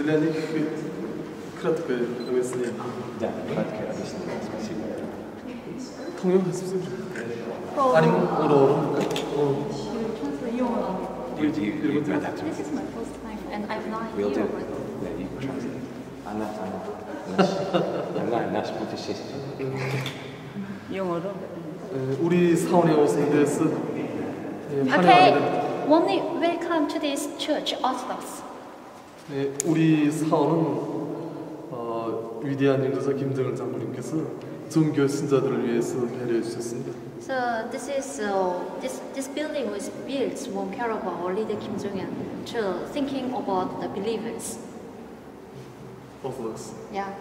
Для них краткое объяснение. Да, краткое объяснение, спасибо. 통역하십시오. 아니면 어려워. You read that to me. This is my first time, and I have no We'll do idea it. what. Yeah, you can translate. наш путешествие. 영어로. 우리 사원에 오신 데서 Okay, 환영합니다. warmly welcome to this church, Orthodox. 우리 사원은 위대한 인도자 김정일 장로님께서 종교 신자들을 위해서 배려해 주셨습니다. So this building was built from care of our leader Kim Jong-un to thinking about the believers. 오르토독스. Yeah.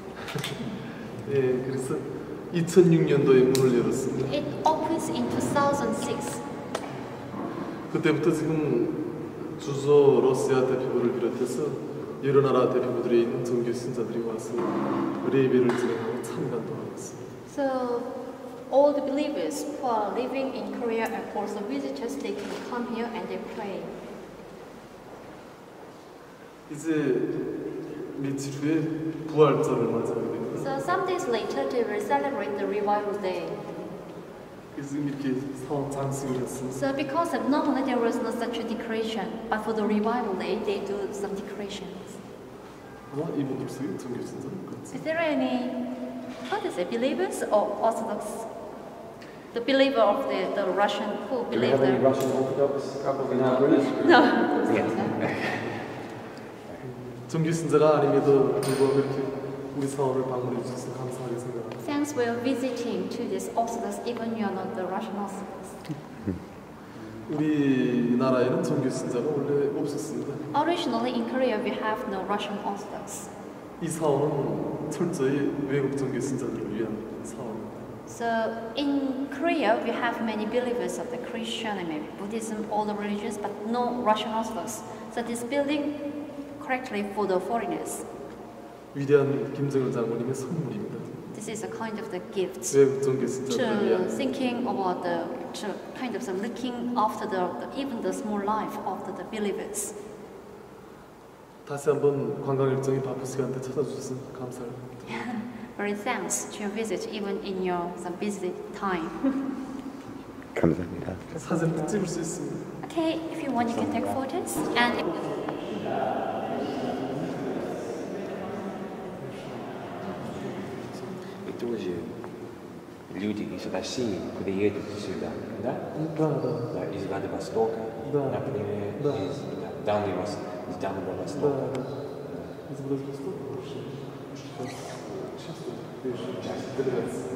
그래서 2006년도에 문을 열었습니다. It opens in 2006. 그때부터 지금 주조 러시아 대표부를 비롯해서 여러 나라 대표부들에 있는 종교 신자들이 와서 예배를 진행하고 참관도 하고 있습니다. So all the believers who are living in Korea and also visitors, they can come here and they pray. 이제 며칠 후에 부활절을 맞이하게 됩니다. So some days later, they will celebrate the revival day. 그래서 이렇게 사원 장식을 했습니다. So because of normally there was no such a decoration, but for the revival day, they do some decorations. 아마 이분들 중에 종교 신자 Is there any, what is it, believers or Orthodox? The believer of the Russian who Do we believe have any the... Russian Orthodox couples in our group? No. 종교 신자가 아님에도 불구하고 이렇게 우리 사원을 방문해 주셔서 감사하게 생각합니다. Thanks for visiting to this Orthodox, even you are not the Russian Orthodox. 우리나라에는 종교 신자가 원래 없었습니다. Originally in Korea, we have no Russian Orthodox. 이 사원은 철저히 외국 종교 신자들을 위한 사원입니다. So in Korea, we have many believers of the Christian and maybe Buddhism, all the religions, but no Russian Orthodox. So this building correctly for the foreigners. 위대한 김정일 장로님의 선물입니다. This is a kind of the gift 외국 종교 신자들을 to 위한 thinking about to kind of looking after even the small life of the believers. 다시 한번 관광 일정이 바쁘시게 한데 찾아주셔서 감사합니다. Very thanks to your visit even in your some busy time. 감사합니다. 사진 찍을 수 있습니다. Okay, if you want, you can take photos and. И тоже люди из России приедут сюда, да? Да, да. Да, из Владивостока, Да. например, Да. из Дальнего Востока. Да. Из Владивостока. Сейчас делегация.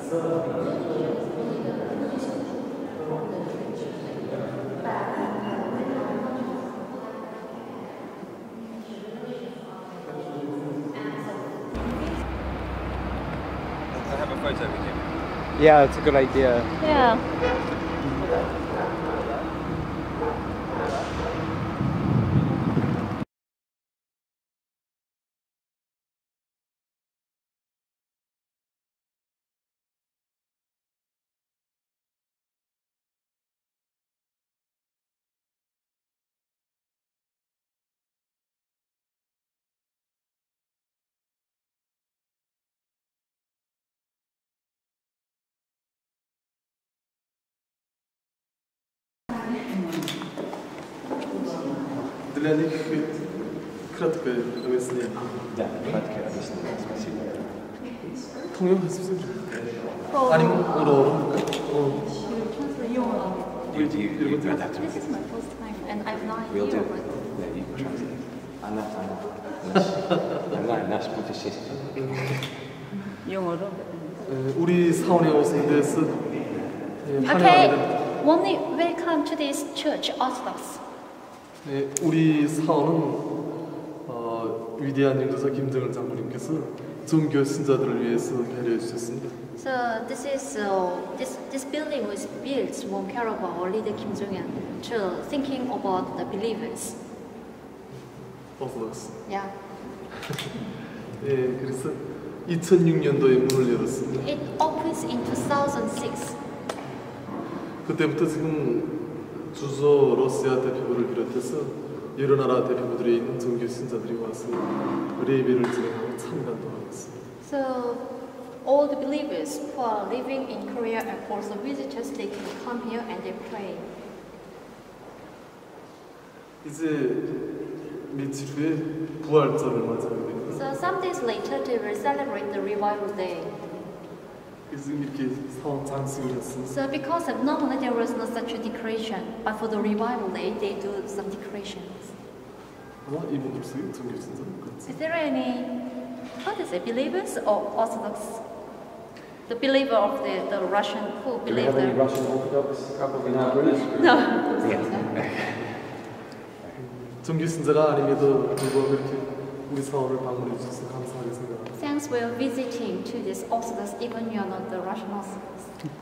I have a photo with him. Yeah, it's a good idea. Yeah. Для них кратко объяснение. Да, краткое объяснение. Спасибо. 통역하십시오. 아니면 어로. You don't have to This repeat. is my first time, and I'm not We'll do here. it. Yeah, you can translate. I'm not British. 영어로. 우리 사원에 오신 데서 Okay, 환영합니다. warmly welcome to this church, Orthodox. 네, 우리 사원은 위대한 영도사 김정은 장로님께서 종교 신자들을 위해서 배려해 주셨습니다. So this is this building was built from care of our leader Kim Jong-un to thinking about the believers. 오르토독스. Yeah. 예, 그래서 2006년도에 문을 열었습니다. It opens in 2006. 그때부터 지금 주조 러시아 대표부를 비롯해서 여러 나라 대표부들에 있는 종교 신자들이 와서 예배를 진행하고 참관도 하고 있습니다. So all the believers who are living in Korea and also visitors, they can come here and they pray. 이제 며칠 후에 부활절을 맞이하게 됩니다. So some days later, they will celebrate the revival day. 그래서 이렇게 사원 장식을 했습니다. So because of normally there was no such a decoration, but for the revival day, they do some decorations. 아마 이분 없어요? 종교 신자 같이. Is there any, how to say, believers or Orthodox? The believer of the Russian who Do we believe have any the... Russian Orthodox couple in our group? No. 종교 신자가 아님에도 불구하고 이렇게 우리 사원을 방문해 주셔서 감사하게 생각합니다. Thanks for visiting to this Orthodox, even you are not the Russian Orthodox.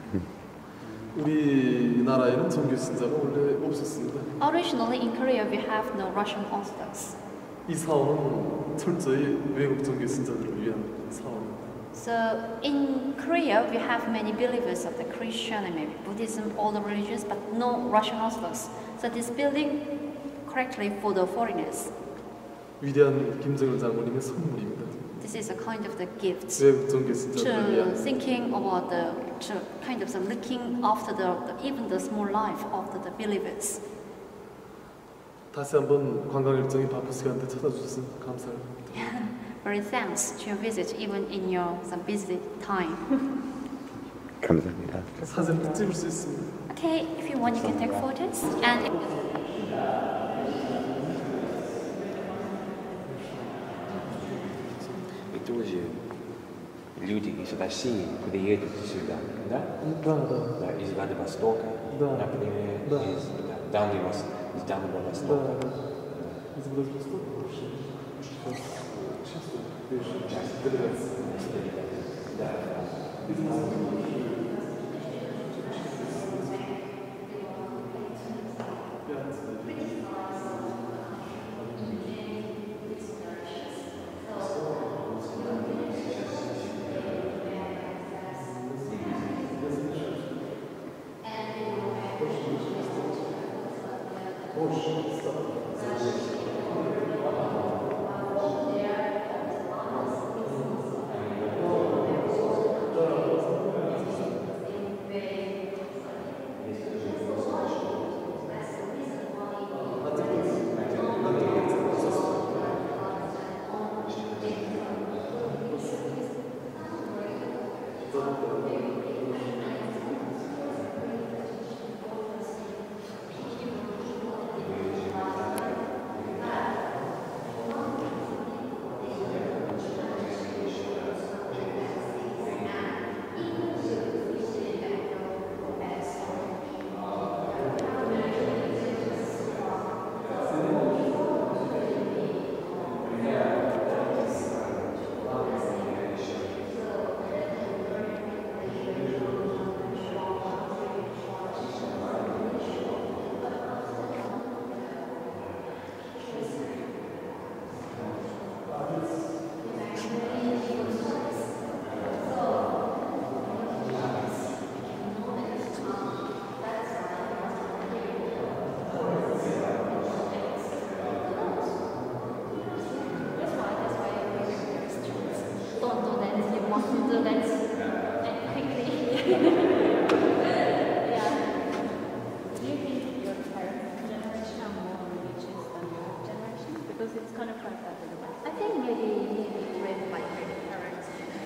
우리나라에는 종교 신자가 원래 없었습니다. Originally in Korea, we have no Russian Orthodox. 이 사원은 철저히 외국 종교 신자들을 위한 사원입니다. So in Korea, we have many believers of the Christian and maybe Buddhism, all the religions, but no Russian Orthodox. So this building correctly for the foreigners. 위대한 김정은 장로님의 선물입니다. This is a kind of the gift 외국 종교 신자들을 to 위한 thinking about to kind of some looking after even the small life of the believers. 다시 한번 관광 일정이 바쁘시게 한데 찾아주셔서 감사합니다. Very thanks to your visit even in your some busy time. 감사합니다. 사진 찍을 수 있습니다. Okay, if you want, you can take photos and. И тоже люди из России приедут сюда, да? Да, да. Да, из Владивостока, Да. например, Да. из Дальнего Востока. Да, да. Из Владивостока вообще. Часто делегация. Do you think your parents' generation are more religious than your generation? Because it's kind of like that in the West. I think maybe raised by parents.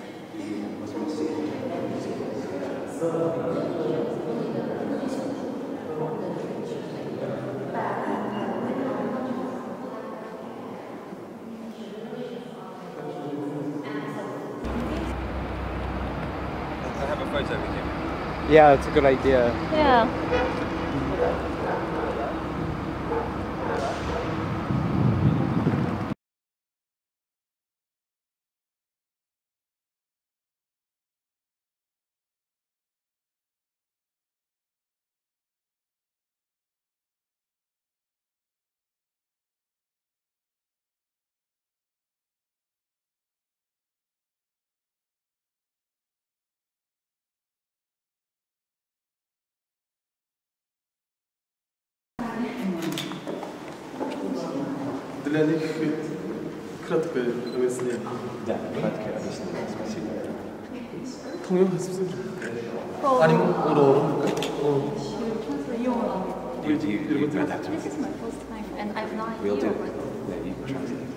I have a photo with him. Yeah, it's a good idea. Yeah. Для них кратко объяснение. Да, краткое объяснение, спасибо. 통역하십시오. 아니면 어려워. You don't have to This make is it. my first time, and I've no We'll do idea it. what. Yeah, you can translate.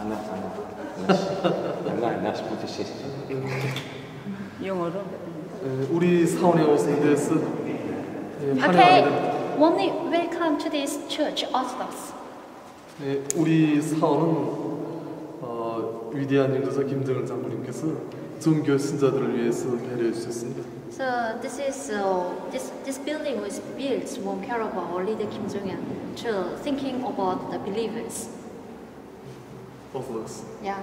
I'm not supposed to say. 영어로? 우리 사원에 오신 데서 Okay, 환영합니다. Wonny, welcome to this church, Orthodox. 우리 사원은 위대한 인도자 김정일 장군님께서 종교 신자들을 위해서 배려해 주셨습니다. So this building was built from care of our leader Kim Jong-un to thinking about the believers. 오소독스. Yeah.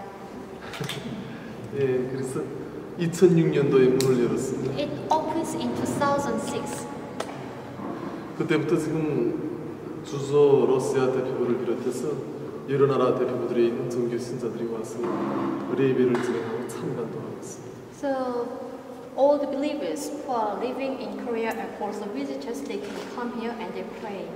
예, 그래서 2006년도에 문을 열었습니다. It opens in 2006. 그때부터 지금 주조 러시아 대표부를 비롯해서 여러 나라 대표부들이 있는 종교 신자들이 와서 예배를 진행하고 참관도 하고 있습니다. So all the believers who are living in Korea and also visitors, they can come here and they pray.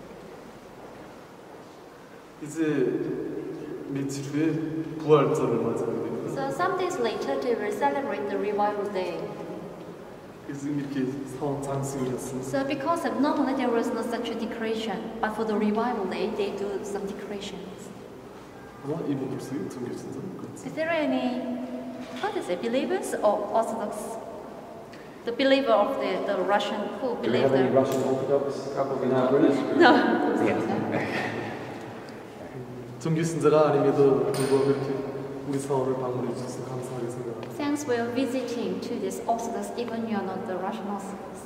이제 며칠 후에 부활절을 맞이하게 됩니다. So some days later, they will celebrate the revival day. 그래서 이렇게 사원 장식을 했습니다. So because of normally there was no such a decoration, but for the revival day, they do some decorations. 아마 이분들 속에 종교 신자는 그렇지. Is there any, what is it, believers or Orthodox? The believer of the Russian who Do we believe have any the... Russian Orthodox couple in our group? No. 종교 신자가 아님에도 불구하고 이렇게 우리 사원을 방문해 주셔서 감사하게 생각합니다. Thanks for visiting to this Orthodox, even you are not the Russian Orthodox.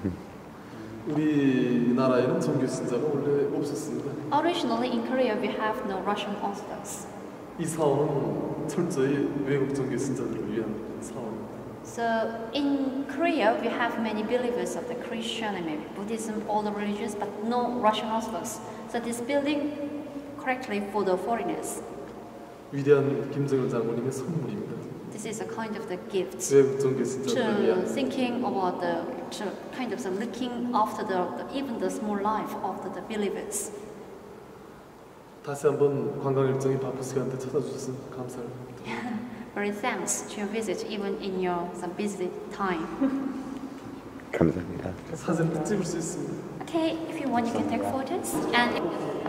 우리나라에는 종교 신자가 원래 없었습니다. Originally in Korea, we have no Russian Orthodox. 이 사원은 철저히 외국 종교 신자들을 위한 사원입니다. So in Korea, we have many believers of the Christian and maybe Buddhism, all the religions, but no Russian Orthodox. So this building correctly for the foreigners. 위대한 김정일 장군님의 선물입니다. This is a kind of the gift 외국 종교 신자들을 to 위한 thinking about to kind of looking after even the small life of the believers. 다시 한번 관광 일정이 바쁜 시간대 찾아주셔서 감사합니다. Very thanks to your visit even in your some busy time. 감사합니다. 사진 찍을 수 있습니다. Okay, if you want, you can take photos and.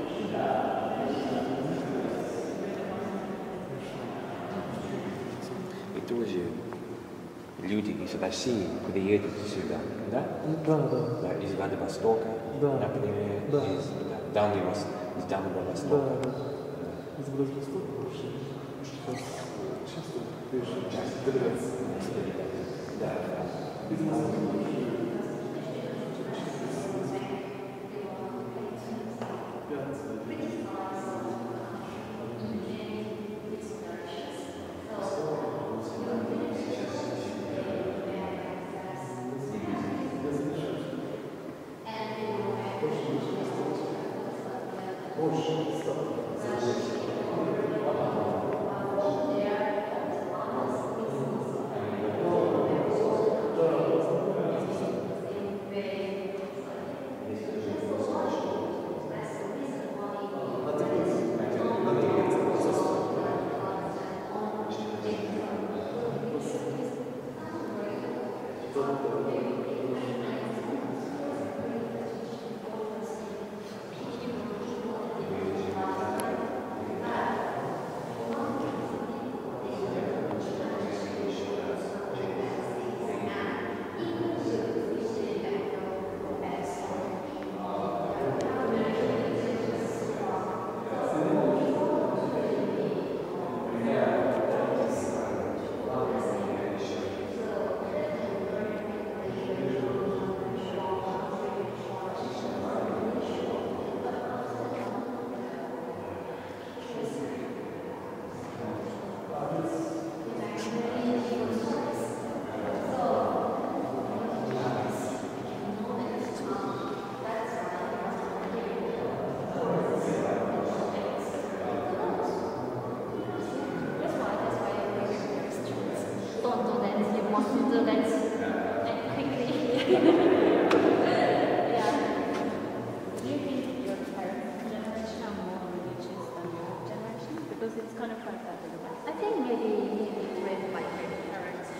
И тоже люди из России приедут сюда, да? Да, да. Да, из Владивостока, Да. например, Да. из Дальнего Востока. Да, да. Из Владивостока? Часто делегация. Да. Don't do that. You must do that quickly. Yeah. Do you think your parents' generation are more religious than your generation? Because it's kind of like that in the West. I think maybe raised by parents.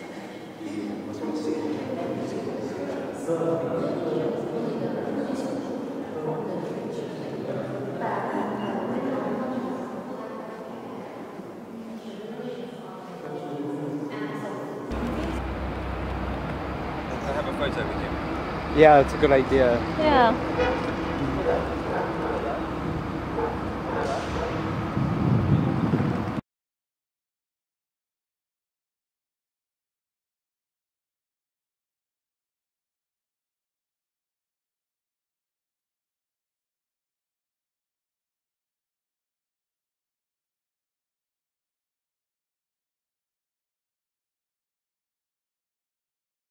Can I have a photo with you? Yeah, it's a good idea. Yeah.